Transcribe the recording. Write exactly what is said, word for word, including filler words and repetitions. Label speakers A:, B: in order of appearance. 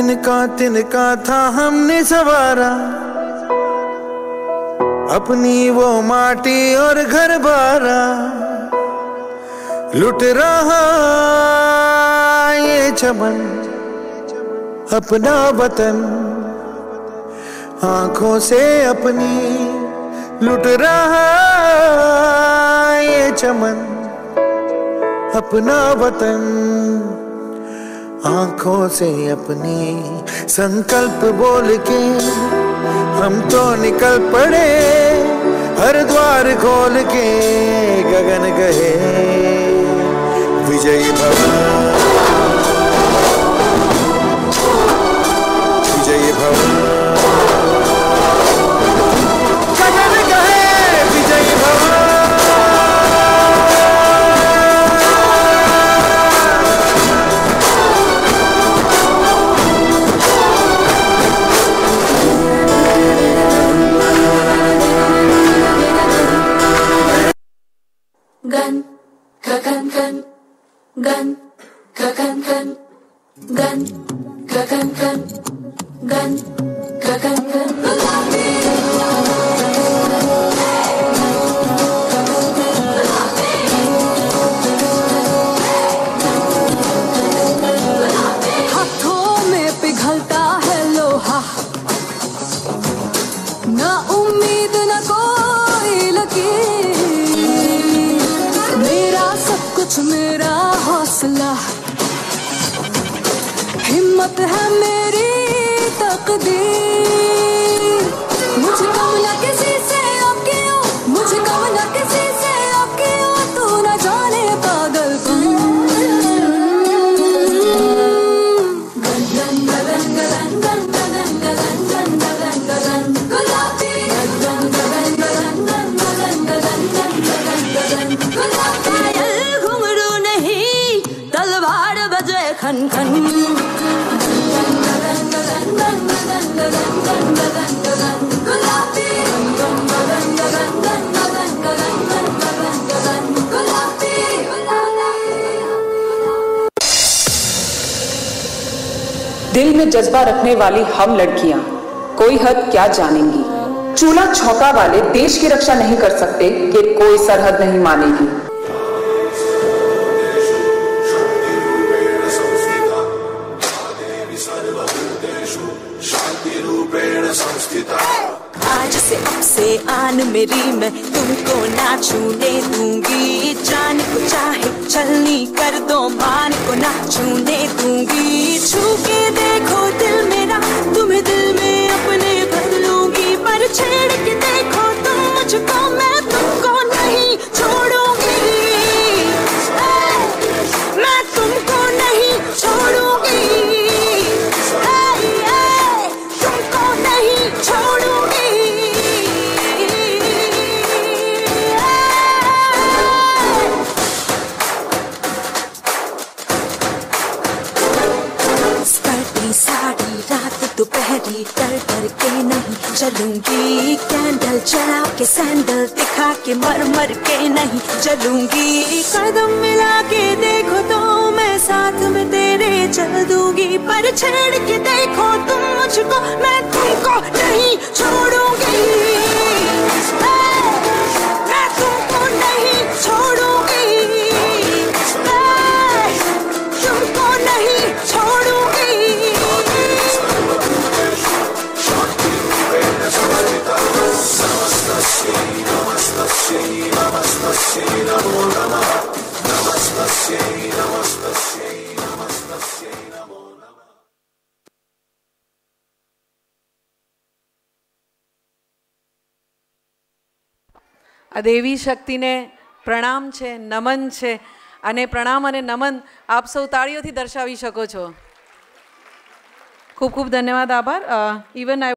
A: तिनका तिनका था हमने सवारा, अपनी वो माटी और घर बारा। लुट रहा ये चमन अपना वतन, आंखों से अपनी लुट रहा ये चमन अपना वतन, आंखों से अपनी। संकल्प बोल के हम तो निकल पड़े, हर द्वार खोल के गगन गए। विजयी भव विजयी भव गगन गए, विजयी भव।
B: Gun, gun, gun, gun, gun, gun, gun, gun, gun, gun, gun, gun. हाथों में पिघलता है लोहा, ना उम्मीद ना कोई लकीर, कुछ मेरा हौसला, हिम्मत है मेरी तकदीर। मुझे कम ना किसी से अब क्यों, मुझे कम ना किसी से अब क्यों, तू न जाने पागल तुम। खन खन
C: दिल में जज्बा रखने वाली हम लड़कियां कोई हद क्या जानेंगी। चूल्हा छौका वाले देश की रक्षा नहीं कर सकते कि कोई सरहद नहीं मानेगी।
D: आज से अब से आन मेरी, मैं तुमको ना छूने दूंगी। जान को चाहे छलनी कर दो, मान को ना छूने दूंगी। छू के देखो दिल मेरा, तुम्हें दिल में अपने भर लूंगी। पर छेड़ के देखो तुम मुझको, मैं तुमको नहीं छोड़ूंगी। मैं तुमको नहीं छोड़ूंगी, तुमको नहीं छोड़ूंगी। स्कर्टी साड़ी रात दोपहरी, डर डर के नहीं चलूंगी। कैंडल जला के सैंडल दिखा के, मर मर के नहीं चलूंगी। कदम मिला के देखो तो मैं साथ में तेरे चल दूंगी। पर छेड़ के देखो तुम मुझको, मैं तुमको नहीं छोड़ूंगी। मैं तुमको नहीं छोड़ूंगी, तुमको नहीं छोड़ूंगी।
E: દેવી શક્તિને પ્રણામ છે, નમન છે, અને પ્રણામ અને નમન આપ સૌ તાળીઓથી દર્શાવી શકો છો. ખૂબ ખૂબ ધન્યવાદ, આભાર. ઇવન આઈ